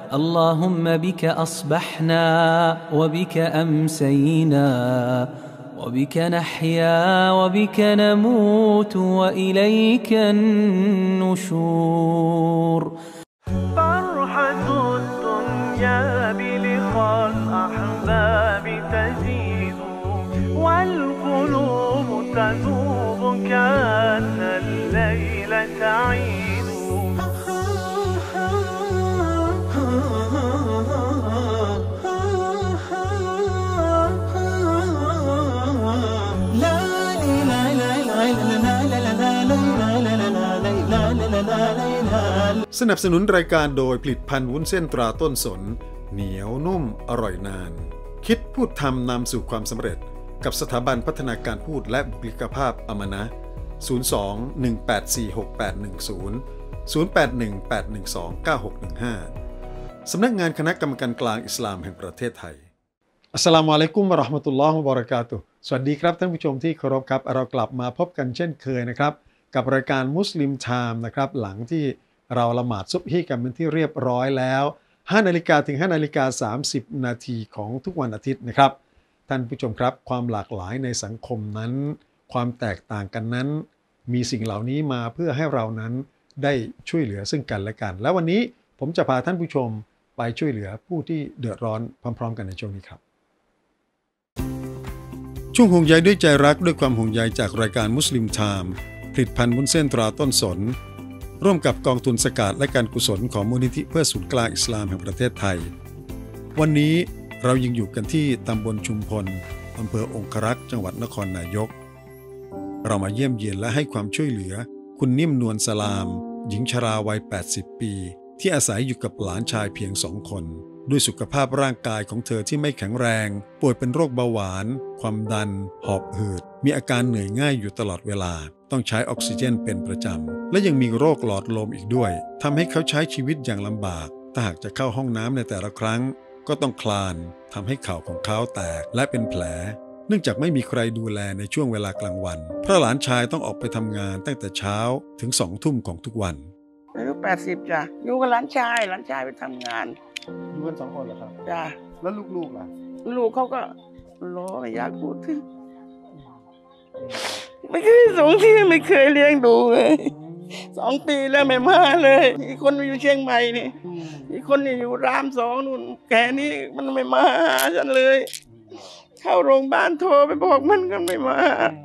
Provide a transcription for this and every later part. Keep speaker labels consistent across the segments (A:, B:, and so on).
A: اللهم بك أصبحنا وبك أمسينا وبك نحيا وبك نموت وإليك النشور.
B: فرحة الدنيا بلقاء الأحباب تزيد والقلوب تذوب كأن الليل تعيد.
C: สนับสนุนรายการโดยผลิตภัณฑ์วุ้นเส้นตราต้นสนเหนียวนุ่มอร่อยนานคิดพูดทำนำสู่ความสำเร็จกับสถาบันพัฒนาการพูดและบุคลิกภาพอมนะ 02-1846810 0818129615 สำนักงานคณะกรรมการกลางอิสลามแห่งประเทศไทยอัสสลามุอะลัยกุมวะเราะห์มะตุลลอฮิวะบะเราะกาตุฮ์สวัสดีครับท่านผู้ชมที่เคารพครับเรากลับมาพบกันเช่นเคยนะครับกับรายการมุสลิมไทม์นะครับหลังที่เราละหมาดซุบฮีกันเป็นที่เรียบร้อยแล้ว 5 นาฬิกาถึง 5 นาฬิกา 30 นาทีของทุกวันอาทิตย์นะครับท่านผู้ชมครับความหลากหลายในสังคมนั้นความแตกต่างกันนั้นมีสิ่งเหล่านี้มาเพื่อให้เรานั้นได้ช่วยเหลือซึ่งกันและกันและวันนี้ผมจะพาท่านผู้ชมไปช่วยเหลือผู้ที่เดือดร้อนพร้อมๆกันในช่วงนี้ครับช่วงห่วงใยด้วยใจรักด้วยความห่วงใยจากรายการมุสลิมไทม์ผลิตภัณฑ์วุ้นเส้นตราต้นสนร่วมกับกองทุนสกาดและการกุศลของมูลนิธิเพื่อศูนย์กลางอิสลามแห่งประเทศไทยวันนี้เรายังอยู่กันที่ตำบลชุมพลอำเภอองครักษ์จังหวัดนครนายกเรามาเยี่ยมเยียนและให้ความช่วยเหลือคุณนิ่มนวลสลามหญิงชราวัย 80 ปีที่อาศัยอยู่กับหลานชายเพียง2 คนด้วยสุขภาพร่างกายของเธอที่ไม่แข็งแรงป่วยเป็นโรคเบาหวานความดันหอบหืดมีอาการเหนื่อยง่ายอยู่ตลอดเวลาต้องใช้ออกซิเจนเป็นประจำและยังมีโรคหลอดลมอีกด้วยทำให้เขาใช้ชีวิตอย่างลำบากถ้าหากจะเข้าห้องน้ำในแต่ละครั้งก็ต้องคลานทำให้เข่าของเขาแตกและเป็นแผลเนื่องจากไม่มีใครดูแลในช่วงเวลากลางวันเพราะหลานชายต้องออกไปทำงานตั้งแต่เช้าถึง20 ทุ่มของทุกวัน
D: อายุ80จ้ะอยู่กับหลานชายไปทำงาน
C: อยู่กัน2 คนเหรอครับ
D: จ้ะ
C: แล้วลูกๆล่ะ
D: ลูกเขาก็รอไม่อยากพูดถึงไม่เคยส่งที่ไม่เคยเลี้ยงดูเลย2 ปีแล้วไม่มาเลยอีกคนอยู่เชียงใหม่นี่อีกคนนี่อยู่ราม2นู่นแกนี่มันไม่มาหาฉันเลยเข้าโรงพยาบาลโทรไปบอกมันก็ไม่มา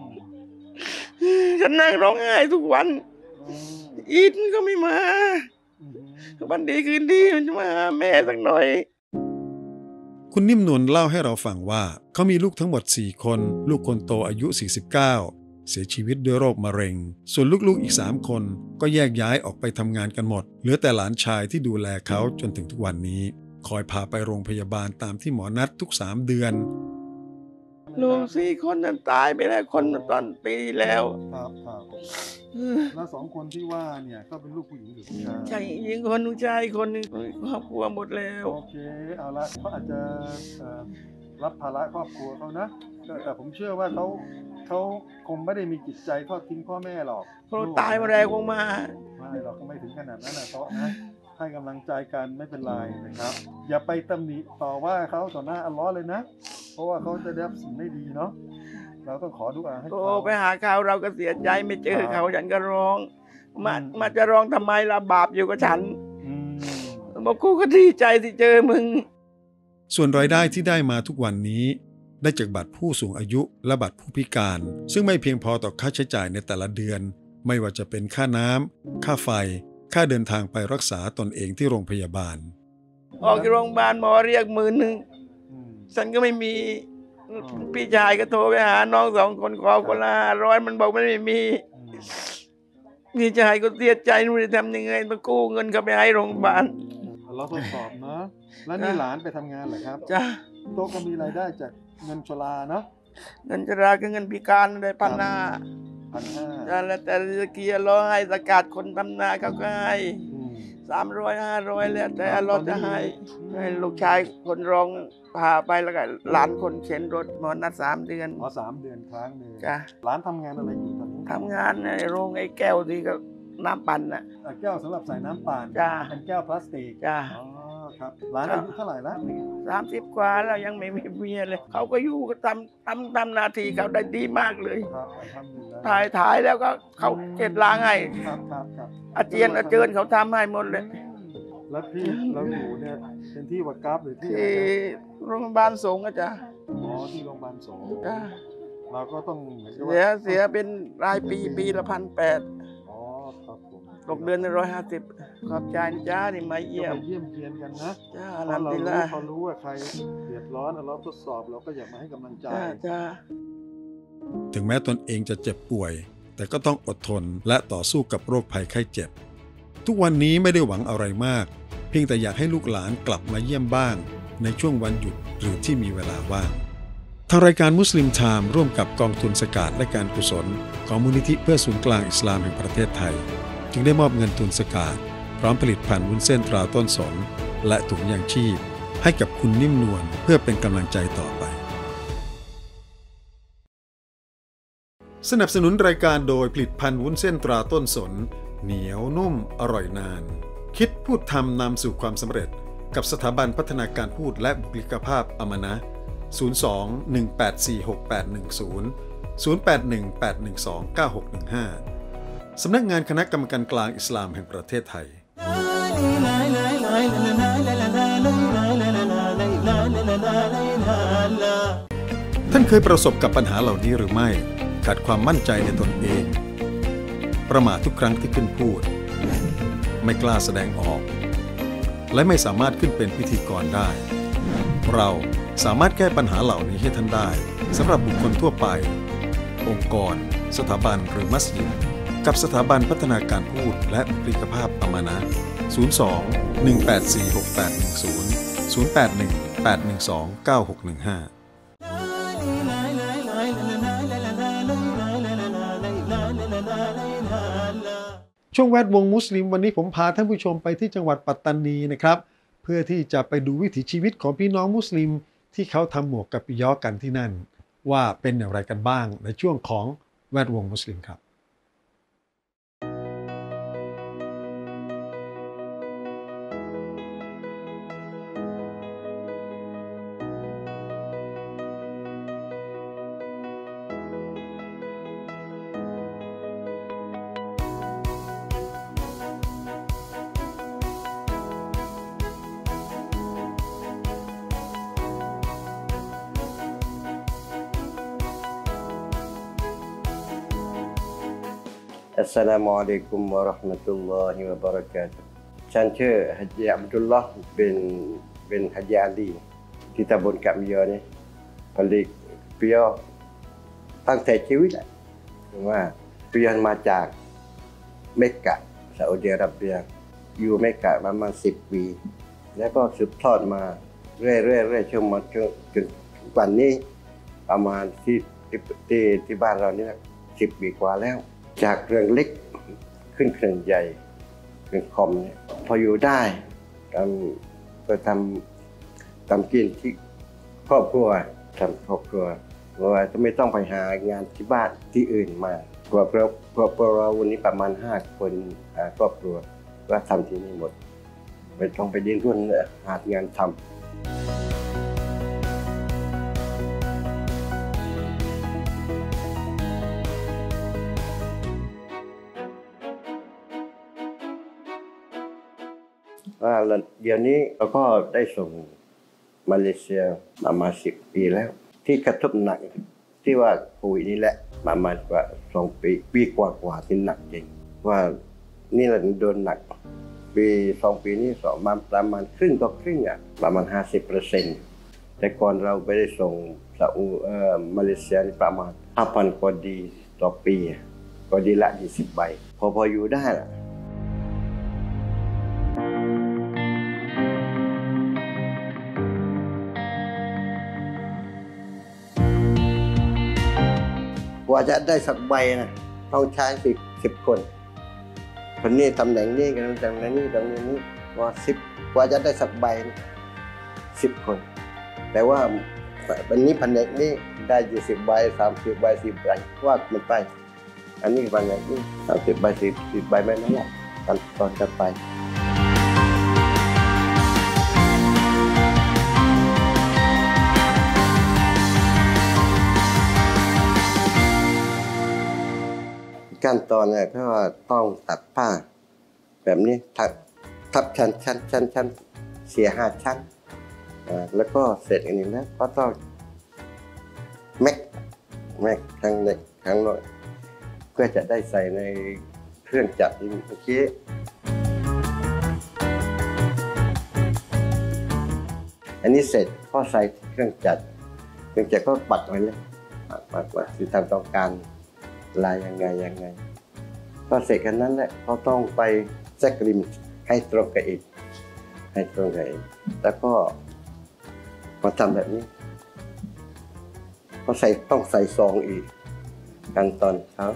D: ฉันนั่งร้องไห้ทุกวันอีทก็ไม่มาวันดีคืนดีมันจะมาหาแม่สักหน่อย
C: คุณนิ่มนวลเล่าให้เราฟังว่าเขามีลูกทั้งหมด4 คนลูกคนโตอายุ49เสียชีวิตด้วยโรคมะเร็งส่วนลูกๆอีก3 คนก็แยกย้ายออกไปทำงานกันหมดเหลือแต่หลานชายที่ดูแลเขาจนถึงทุกวันนี้คอยพาไปโรงพยาบาลตามที่หมอนัดทุก3 เดือน
D: ลูก4 คนนั้นตายไปแล้วคนตอนปีแล้ว
C: ครับแล้ว2 คนที่ว่าเนี่ยก็เป็นลูกผู้หญิงหรือผู้ชาย
D: ใช่หญิงคนผู้ชายคนนึงครอบครัวหมดแล้ว
C: โอเคเอาละเขาอาจจะรับภาระครอบครัวเขานะแต่ผมเชื่อว่าเขาคงไม่ได้มีจิตใจทอดทิ้งพ่อแม่หรอก
D: เขาตายมาแล้วคงมา
C: ไม่หรอกก็ไม่ถึงขนาดนั้นนะโต๊ะนะให้กำลังใจกันไม่เป็นไรนะครับอย่าไปตำหนิต่อว่าเขาต่อหน้าอัลเลาะห์เลยนะเพราะว่าเขาจะได้รับสิ่งไม่ดีเนาะเราต้องขอดุอาให้เขา
D: ไปหาเขาเราก็เสียใจไม่เจอเขาฉันก็ร้องมาจะร้องทำไมล่ะบาปอยู่กับฉันบอกกูก็ดีใจที่เจอมึง
C: ส่วนรายได้ที่ได้มาทุกวันนี้ได้จากบัตรผู้สูงอายุและบัตรผู้พิการซึ่งไม่เพียงพอต่อค่าใช้จ่ายในแต่ละเดือนไม่ว่าจะเป็นค่าน้ำค่าไฟค่าเดินทางไปรักษาตนเองที่โรงพยาบาล
D: ออกจากโรงพยาบาลหมอเรียก10,000ฉันก็ไม่มีพี่ชายก็โทรไปหาน้อง2 คนขอคนละ500มันบอกไม่มีพี่ชายก็เสียใจไม่รู้จะทำยังไงต้องกู้เงินเขาไปให้โรงพยาบาล
C: เราทดสอบเนาะแล้วนี่หลานไปทำงานเหรอครับ
D: จ้ะ
C: โต๊ะก็มีรายได้จากเงินชราเนาะ
D: เงินชรากับเงินพิการได้1,500แล้วแต่เกียร์ร้อยให้สกัดคนทำนาเขาก็ให้300 500แล้วแต่เราจะให้ลูกชายคนรองพาไปแล้วก็หลานคนเข็นรถหมอนัด3 เดือน
C: 3 เดือนครั้งนึง
D: จ้ะ
C: หลานทำงานอะไรอยู่ตอนนี้
D: ทำงานในโรงไอ้แก้วที่ก็น้ำปั่นน่ะ
C: แก้วสำหรับใส่น้ำปั่น
D: จ้ะ
C: เป็นแก้วพลาสติก
D: จ้ะ
C: โอเคครับหลานอายุเท่าไหร่แล้ว
D: 30 กว่าแล้วยังไม่มีเมียเลยเขาก็อยู่ก็ทำหน้าที่เขาได้ดีมากเลย
C: ครับทำอยู่แล้ว
D: ถ่ายแล้วก็เขาเช็ดล้างให้
C: ครับครับ
D: อาเจียนอาเจิญเขาทำให้หมดเลย
C: แล้วที่เราอยู่เนี่ยเป็นที่วัดกราฟหรือที่
D: ที่โรงพยาบาลสงฆ์อาจารย์
C: อ๋อที่โรงพยาบาลสงฆ์
D: จ้ะ
C: เราก็ต้องเหมือนกับ
D: เสียเป็นรายปีละ1,800
C: อ๋อครับผม
D: ตกเดือนละ150ขอบใจนะจ้าที่มาเยี่ยม
C: เยี่ยมเยียนกันนะ
D: จ้า
C: เพ
D: ลำ
C: ราะ
D: ดี
C: เรา
D: ละ
C: เขารู้ว่าใครเดือดร้อนเราทดสอบเราก็อยากมาให้กำลังใจ
D: จ้า
C: ถึงแม้ตนเองจะเจ็บป่วย แต่ก็ต้องอดทนและต่อสู้กับโรคภัยไข้เจ็บ ทุกวันนี้ไม่ได้หวังอะไรมาก เพียงแต่อยากให้ลูกหลานกลับมาเยี่ยมบ้างในช่วงวันหยุดหรือที่มีเวลาว่างทางรายการมุสลิมไทม์ร่วมกับกองทุนสกาดและการกุศลของมูลนิธิเพื่อศูนย์กลางอิสลามแห่งประเทศไทยจึงได้มอบเงินทุนสกาดพร้อมผลิตภัณฑ์วุ้นเส้นตราต้นสนและถุงยางชีพให้กับคุณนิ่มนวลเพื่อเป็นกำลังใจต่อไปสนับสนุนรายการโดยผลิตภัณฑ์วุ้นเส้นตราต้นสนเหนียวนุ่มอร่อยนานคิดพูดทำนำสู่ความสำเร็จกับสถาบันพัฒนาการพูดและบุคลิกภาพอมนะ02-1846810 0818129615 สำนักงานคณะกรรมการกลางอิสลามแห่งประเทศไทยท่านเคยประสบกับปัญหาเหล่านี้หรือไม่ขาดความมั่นใจในตนเองประหม่าทุกครั้งที่ขึ้นพูดไม่กล้าแสดงออกและไม่สามารถขึ้นเป็นพิธีกรได้เราสามารถแก้ปัญหาเหล่านี้ให้ท่านได้สำหรับบุคคลทั่วไปองค์กรสถาบันหรือมัสยิดกับสถาบันพัฒนาการพูดและบุคลิกภาพอมนะ02-1846810 0818129615ช่วงแวดวงมุสลิมวันนี้ผมพาท่านผู้ชมไปที่จังหวัดปัตตานีนะครับเพื่อที่จะไปดูวิถีชีวิตของพี่น้องมุสลิมที่เขาทำหมวกกับปิยอกันที่นั่นว่าเป็นอย่างไรกันบ้างในช่วงของแวดวงมุสลิมครับ
E: อัสสลามุอะลัยกุมวะเราะห์มะตุลลอฮิวะบะเราะกาตุฮ์ฉันชื่อฮัจญ์อับดุลลอฮ์bin Haji Ali ที่ตำบลกะมิยอนี่ผลิตเปียตั้งแต่ชีวิตว่าเปียมาจากเมกกะซาอุดิอาระเบียอยู่เมกกะประมาณ10 ปีแล้วก็สืบทอดมาเรื่อยๆจนวันนี้ประมาณที่บ้านเรานี่10 ปีกว่าแล้วจากเรื่องเล็กขึ้นเครื่องใหญ่เป็นคอมเนี่ยพออยู่ได้ก็ทำกินที่ครอบครัวทำครอบครัวว่าจะไม่ต้องไปหางานที่บ้านที่อื่นมาครอบครัวเราวันนี้ประมาณ5 คนครอบครัวก็ทำที่นี่หมดไม่ต้องไปดิ้นรนหางานทำเดี๋ยวนี้เราก็ได้ส่งมาเลเซียประมาณ10 ปีแล้วที่กระทบหนักที่ว่าโควิดนี่แหละประมาณกว่า2 ปีกว่าที่หนักจริงว่านี่แหละโดนหนัก2 ปีนี้มาประมาณครึ่งต่อครึ่งประมาณ 50% แต่ก่อนเราไปได้ส่งมาเลเซียนี่ประมาณ 5,000 กว่าดีต่อปีก็ดีละ20 ใบพออยู่ได้กว่าจะได้สักใบนะต้องใช้10 คนคนนี้ตำแหน่งนี้กันตำแหน่งนี้ตำแหน่งนี้ว่า10กว่าจะได้สักใบ10 คนแต่ว่าวันนี้แผนกนี้ได้20 ใบ30 ใบ10 ใบว่ามันไปอันนี้แผนกนี้30 ใบ10 ใบไม่นั่นแหละตอนจะไปขั้นตอนเนี่ยก็ต้องตัดผ้าแบบนี้ทับชั้นเสีย5 ชั้นแล้วก็เสร็จอันนี้แล้วก็ต้องแม็กทั้งในทั้งนอกเพื่อจะได้ใส่ในเครื่องจักรที่เมื่อกี้อันนี้เสร็จก็ใส่เครื่องจักรก็ปักไว้เลยปักที่ทำต้องการลายยังไงก็เสร็จกันนั้นแหละก็ต้องไปแซกริมให้ตรงกับอีกแล้วก็มาทำแบบนี้ก็ต้องใส่ซองอีกขั้นตอนเขา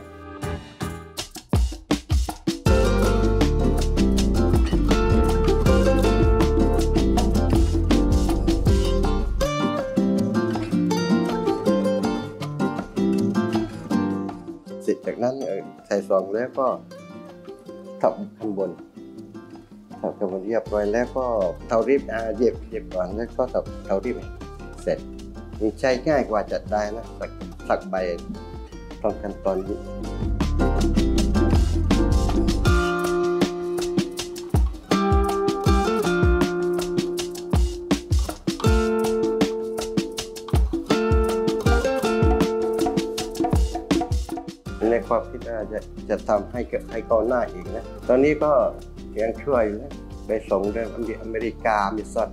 E: เสร็จจากนั้นใส่ซองแล้วก็ทับข้างบนเรียบร้อยแล้วก็เตารีบเย็บก่อนแล้วก็เตารีบเสร็จมันใช้ง่ายกว่าจัดได้นะสักใบต้องขั้นตอนนี้ในความคิดจะทำให้ก้าวหน้าอีกนะตอนนี้ก็ยังช่วยอยู่นะไปส่งเรื่องอเมริกามิสซัน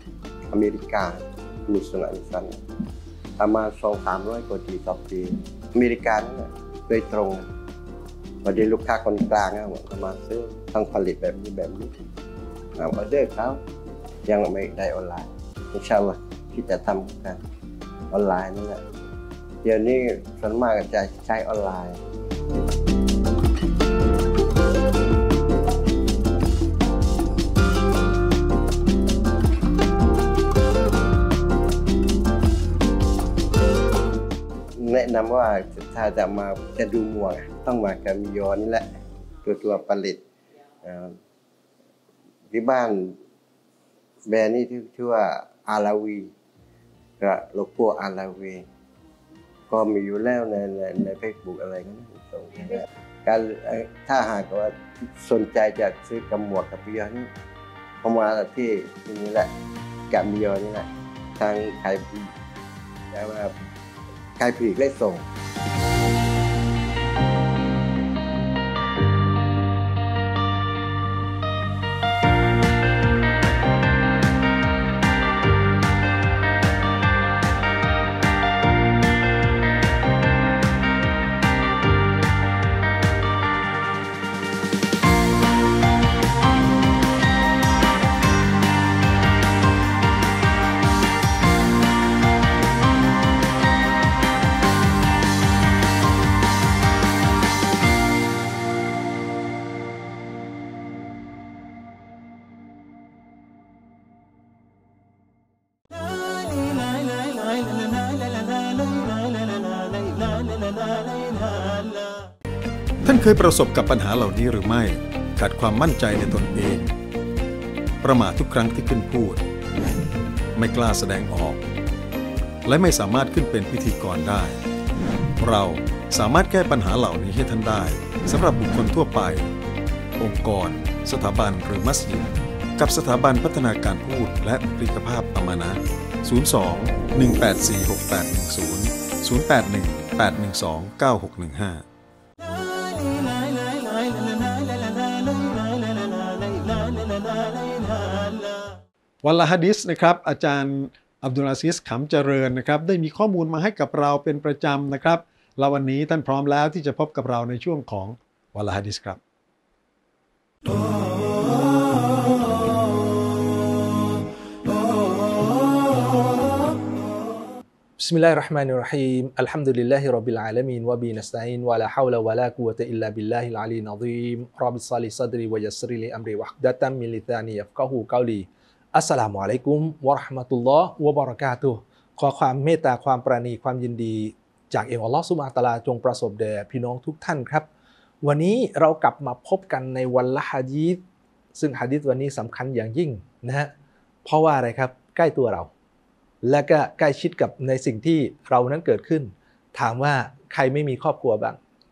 E: ประมาณ 200-300 กว่าทีต่อปีอเมริกานั่นแหละโดยตรงพอดีลูกค้าคนกลางนะประมาณซื้อต้องผลิตแบบนี้ออเดอร์เขายังไม่ได้ออนไลน์อินชาอัลลอฮ์ที่จะทำกันออนไลน์นั่นแหละเดี๋ยวนี้ส่วนมากจะใช้ออนไลน์แนะนำว่าถ้าจะดูหมวกต้องมากับมิโยนี่แหละตัวผลิตที่บ้านแบรนด์นี้ชื่อว่าอาราวีกับโลโก้อาราวีก็มีอยู่แล้วในเฟซบุ๊กอะไรก็ส่งการถ้าหากว่าสนใจจะซื้อกับหมวกกับมิโยนี่เข้ามาที่นี่แหละกับมิโยนี่แหละทางขายปลีกและส่ง
C: ท่านเคยประสบกับปัญหาเหล่านี้หรือไม่ขาดความมั่นใจในตนเองประมาททุกครั้งที่ขึ้นพูดไม่กล้าแสดงออกและไม่สามารถขึ้นเป็นพิธีกรได้เราสามารถแก้ปัญหาเหล่านี้ให้ท่านได้สำหรับบุคคลทั่วไปองค์กรสถาบันหรือมัสยิดกับสถาบันพัฒนาการพูดและบุคลิกภาพอามานะห์ 02-184-6810 081-812-9615วันละหะดีษนะครับอาจารย์อับดุลอาซิซขำเจริญนะครับได้มีข้อมูลมาให้กับเราเป็นประจำนะครับแล้ววันนี้ท่านพร้อมแล้วที่จะพบกับเราในช่วงของวันละหะดีษครับ
F: Bismillahirrahmanirrahim. Alhamdulillahirabbil alamin wa bihi nasta'in wa la haula wa la quwwata illa billahil aliyyil azim. Rabbi shrah sadri wa yassir li amri wahlul min lisani yafqahu qawli. อัสสลามุอะลัยกุมวะเราะห์มะตุลลอฮ์วะบะเราะกาตุฮ์ขอความเมตตาความปราณีความยินดีจากอัลเลาะห์ซุบฮานะฮูวะตะอาลาจงประสบแด่พี่น้องทุกท่านครับวันนี้เรากลับมาพบกันในวันละหะดีษซึ่งหะดีษวันนี้สำคัญอย่างยิ่งนะฮะเพราะว่าอะไรครับใกล้ตัวเราและก็ใกล้ชิดกับในสิ่งที่เรานั้นเกิดขึ้นถามว่าใครไม่มีครอบครัวบ้าง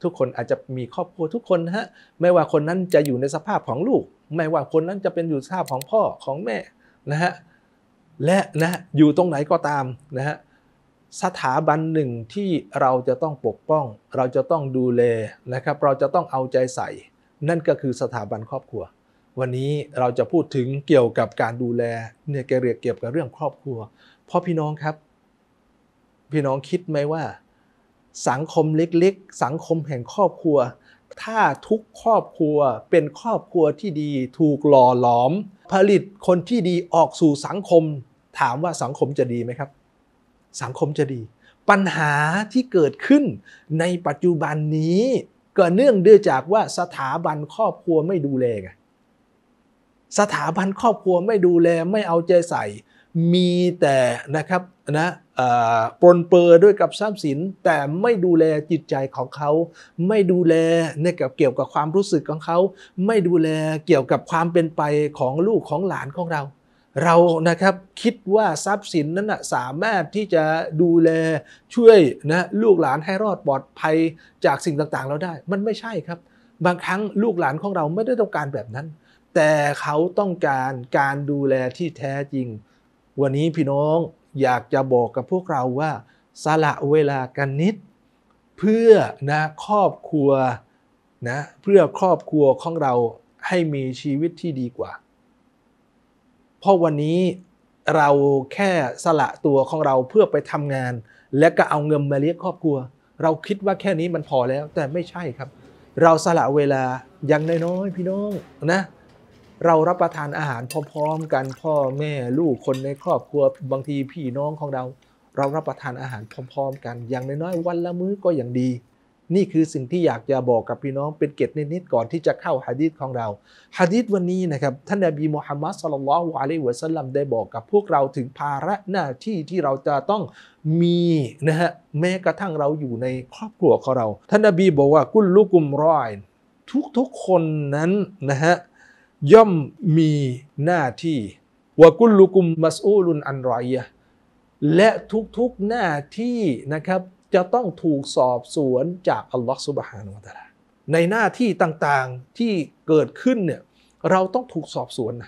F: ทุกคนอาจจะมีครอบครัวทุกคนนะฮะไม่ว่าคนนั้นจะอยู่ในสภาพของลูกไม่ว่าคนนั้นจะเป็นอยู่สภาพของพ่อของแม่นะฮะและนะอยู่ตรงไหนก็ตามนะฮะสถาบันหนึ่งที่เราจะต้องปกป้องเราจะต้องดูแลนะครับเราจะต้องเอาใจใส่นั่นก็คือสถาบันครอบครัววันนี้เราจะพูดถึงเกี่ยวกับการดูแลเนี่ยเกี่ยวกับเรื่องครอบครัวเพราะพี่น้องครับพี่น้องคิดไหมว่าสังคมเล็กๆสังคมแห่งครอบครัวถ้าทุกครอบครัวเป็นครอบครัวที่ดีถูกหล่อหลอมผลิตคนที่ดีออกสู่สังคมถามว่าสังคมจะดีไหมครับสังคมจะดีปัญหาที่เกิดขึ้นในปัจจุบันนี้ก็เนื่องด้วยจากว่าสถาบันครอบครัวไม่ดูแลไงสถาบันครอบครัวไม่ดูแลไม่เอาใจใส่มีแต่นะครับนะปรนเปื้อด้วยกับทรัพย์สินแต่ไม่ดูแลจิตใจของเขาไม่ดูแลเกี่ยวกับความรู้สึกของเขาไม่ดูแลเกี่ยวกับความเป็นไปของลูกของหลานของเรานะครับคิดว่าทรัพย์สินนั้นนะสามารถที่จะดูแลช่วยนะลูกหลานให้รอดปลอดภัยจากสิ่งต่างๆเราได้มันไม่ใช่ครับบางครั้งลูกหลานของเราไม่ได้ต้องการแบบนั้นแต่เขาต้องการดูแลที่แท้จริงวันนี้พี่น้องอยากจะบอกกับพวกเราว่าสละเวลากันนิดเพื่อนะครอบครัวนะเพื่อครอบครัวของเราให้มีชีวิตที่ดีกว่าเพราะวันนี้เราแค่สละตัวของเราเพื่อไปทำงานและก็เอาเงินมาเลี้ยงครอบครัวเราคิดว่าแค่นี้มันพอแล้วแต่ไม่ใช่ครับเราสละเวลาอย่างน้อยๆพี่น้องนะเรารับประทานอาหารพร้อมๆกันพ่อแม่ลูกคนในครอบครัวบางทีพี่น้องของเรารับประทานอาหารพร้อมๆกันอย่างน้อยๆวันละมื้อก็อย่างดีนี่คือสิ่งที่อยากจะบอกกับพี่น้องเป็นเกร็ดนิดๆก่อนที่จะเข้าหะดีษของเราหะดีษวันนี้นะครับท่านนบีมุฮัมมัดศ็อลลัลลอฮุอะลัยฮิวะซัลลัมได้บอกกับพวกเราถึงภาระหน้าที่ที่เราจะต้องมีนะฮะแม้กระทั่งเราอยู่ในครอบครัวของเราท่านนบีบอกว่ากุลลุกุมรออินทุกคนนั้นนะฮะย่อมมีหน้าที่วะกุลลุกุมมัสอูลุนอันรอยะห์และทุกหน้าที่นะครับจะต้องถูกสอบสวนจากอัลลอฮฺซุบฮานะฮูวะตะอาลาในหน้าที่ต่างๆที่เกิดขึ้นเนี่ยเราต้องถูกสอบสวนนะ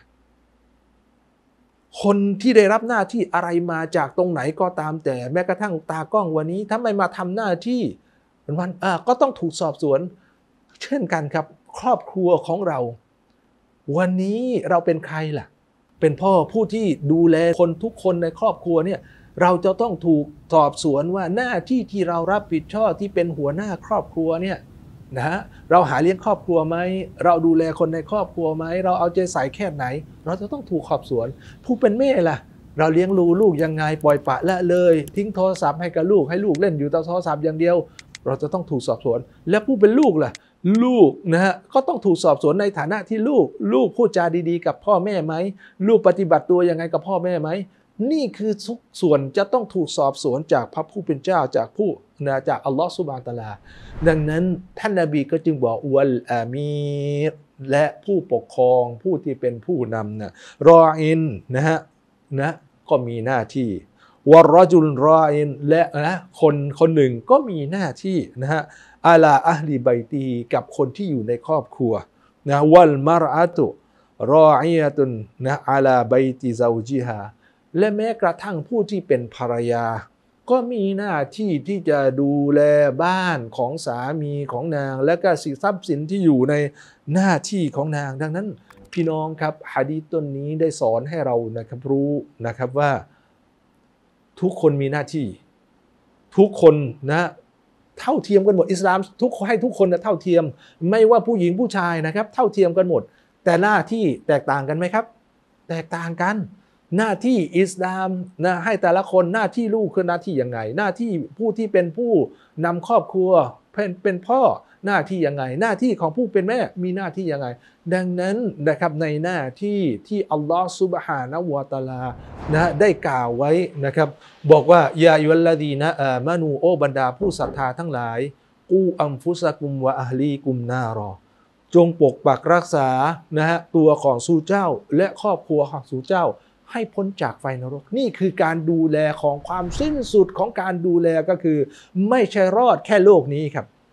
F: คนที่ได้รับหน้าที่อะไรมาจากตรงไหนก็ตามแต่แม้กระทั่งตากล้องวันนี้ถ้าไม่มาทำหน้าที่มันก็ต้องถูกสอบสวนเช่นกันครับครอบครัวของเราวันนี้เราเป็นใครล่ะเป็นพ่อผู้ที่ดูแลคนทุกคนในครอบครัวเนี่ยเราจะต้องถูกสอบสวนว่าหน้าที่ที่เรารับผิดชอบที่เป็นหัวหน้าครอบครัวเนี่ยนะเราหาเลี้ยงครอบครัวไหมเราดูแลคนในครอบครัวไหมเราเอาใจใส่แค่ไหนเราจะต้องถูกสอบสวนผู้เป็นแม่ล่ะเราเลี้ยงลูกยังไงปล่อยปละละเลยทิ้งโทรศัพท์ให้กับลูกให้ลูกเล่นอยู่แต่โทรศัพท์อย่างเดียวเราจะต้องถูกสอบสวนและผู้เป็นลูกล่ะลูกนะฮะก็ต้องถูกสอบสวนในฐานะที่ลูกพูดจาดีๆกับพ่อแม่ไหมลูกปฏิบัติตัวยังไงกับพ่อแม่ไหมนี่คือทุกส่วนจะต้องถูกสอบสวนจากพระผู้เป็นเจ้าจากอัลลอฮฺซุบฮานะฮูวะตะอาลาดังนั้นท่านนบีก็จึงบอกวัลอามีรและผู้ปกครองผู้ที่เป็นผู้นำนะรออินนะก็มีหน้าที่วะรอจุลรออินและนะคนหนึ่งก็มีหน้าที่นะฮะอาลาอัลลีไบตีกับคนที่อยู่ในครอบครัวนะวัลมารอะตุรออียะตุนนะอาลาไบติซาวจิฮาและแม้กระทั่งผู้ที่เป็นภรรยาก็มีหน้าที่ที่จะดูแลบ้านของสามีของนางและก็ทรัพย์สินที่อยู่ในหน้าที่ของนางดังนั้นพี่น้องครับหะดีษต้นนี้ได้สอนให้เรานะครับรู้นะครับว่าทุกคนมีหน้าที่ทุกคนนะเท่าเทียมกันหมดอิสลามให้ทุกคนเท่าเทียมไม่ว่าผู้หญิงผู้ชายนะครับเท่าเทียมกันหมดแต่หน้าที่แตกต่างกันไหมครับแตกต่างกันหน้าที่อิสลามนะให้แต่ละคนหน้าที่ลูกคือหน้าที่ยังไงหน้าที่ผู้ที่เป็นผู้นำครอบครัวเป็นพ่อหน้าที่ยังไงหน้าที่ของผู้เป็นแม่มีหน้าที่ยังไงดังนั้นนะครับในหน้าที่ที่อัลลอฮฺซุบฮานะฮูวะตะอาลานะได้กล่าวไว้นะครับบอกว่ายาอัยยุลลดีนะอามานูโอบรรดาผู้ศรัทธาทั้งหลายกูอัมฟุซะกุมวะอะฮลีกุมนารอจงปกปักรักษานะฮะตัวของสู่เจ้าและครอบครัวของสู่เจ้าให้พ้นจากไฟนรกนี่คือการดูแลของความสิ้นสุดของการดูแลก็คือไม่ใช่รอดแค่โลกนี้ครับ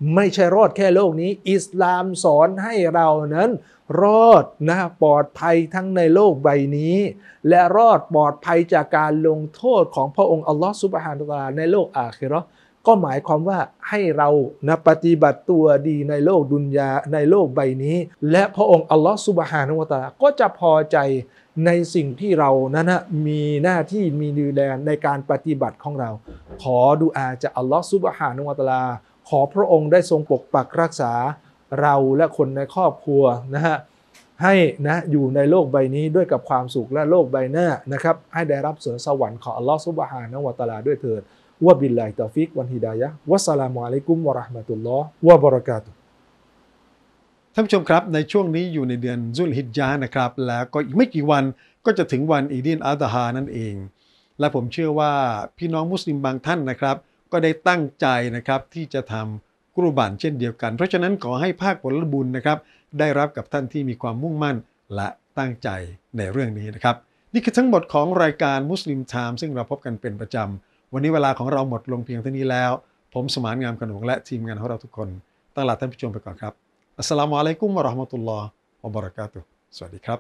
F: ไม่ใช่รอดแค่โลกนี้อิสลามสอนให้เรานั้นรอดนะปลอดภัยทั้งในโลกใบนี้และรอดปลอดภัยจากการลงโทษของพระองค์อัลลอฮฺซุบฮานะฮูวะตะอาลาในโลกอาคิเราะห์ก็หมายความว่าให้เรานะปฏิบัติตัวดีในโลกดุนยาในโลกใบนี้และพระองค์อัลลอฮฺซุบฮานะฮูวะตะอาลาก็จะพอใจในสิ่งที่เรานั้นนะมีหน้าที่มีดูแลในการปฏิบัติของเราขอดุอาจากอัลลอฮฺซุบฮานะฮูวะตะอาลาขอพระองค์ได้ทรงปกปักรักษาเราและคนในครอบครัวนะฮะให้นะอยู่ในโลกใบนี้ด้วยกับความสุขและโลกใบหน้านะครับให้ได้รับสวนสวรรค์ของอัลลอฮฺซุบฮานะฮูวะตะอาลาด้วยเถิดวะบิลลาฮิตอฟิกวันฮิดายะฮ์วัสสลามุอะลัยกุมวะเราะห์มะตุลลอฮ์วะบะเราะกาตุฮ์
C: ท่านผู้ชมครับในช่วงนี้อยู่ในเดือนซุลฮิจญะห์นะครับแล้วก็อีกไม่กี่วันก็จะถึงวันอีดีนอัลฎอฮานั่นเองและผมเชื่อว่าพี่น้องมุสลิมบางท่านนะครับก็ได้ตั้งใจนะครับที่จะทำกุรบันเช่นเดียวกันเพราะฉะนั้นขอให้ภาคผลบุญนะครับได้รับกับท่านที่มีความมุ่งมั่นและตั้งใจในเรื่องนี้นะครับนี่คือทั้งหมดของรายการมุสลิมไทม์ซึ่งเราพบกันเป็นประจำวันนี้เวลาของเราหมดลงเพียงเท่านี้แล้วผมสมานงามขนงและทีมงานของเราทุกคนต้องลาท่านผู้ชมไปก่อนครับอัสสลามุอะลัยกุมวะเราะห์มะตุลลอฮ์วะบะเราะกาตุฮ์สวัสดีครับ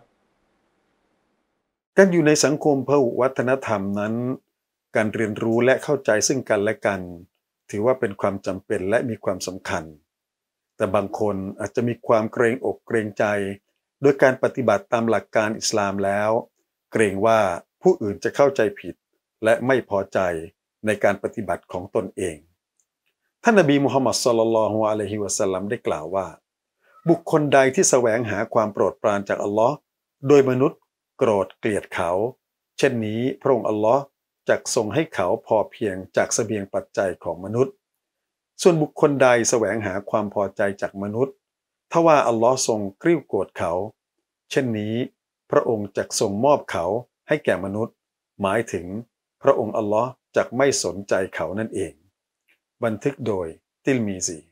C: การอยู่ในสังคมพหุวัฒนธรรมนั้นการเรียนรู้และเข้าใจซึ่งกันและกันถือว่าเป็นความจำเป็นและมีความสำคัญแต่บางคนอาจจะมีความเกรงอกเกรงใจโดยการปฏิบัติตามหลักการอิสลามแล้วเกรงว่าผู้อื่นจะเข้าใจผิดและไม่พอใจในการปฏิบัติของตนเองท่านนบีมุฮัมมัดศ็อลลัลลอฮุอะลัยฮิวะซัลลัมได้กล่าวว่าบุคคลใดที่แสวงหาความโปรดปรานจากอัลลอฮ์โดยมนุษย์โกรธเกลียดเขาเช่นนี้พระองค์อัลลอฮ์จักทรงให้เขาพอเพียงจากเสบียงปัจจัยของมนุษย์ส่วนบุคคลใดแสวงหาความพอใจจากมนุษย์ถ้าว่าอัลลอฮ์ทรงกริ้วโกรธเขาเช่นนี้พระองค์จักทรงมอบเขาให้แก่มนุษย์หมายถึงพระองค์อัลลอฮ์จักไม่สนใจเขานั่นเองบันทึกโดยติลมีซี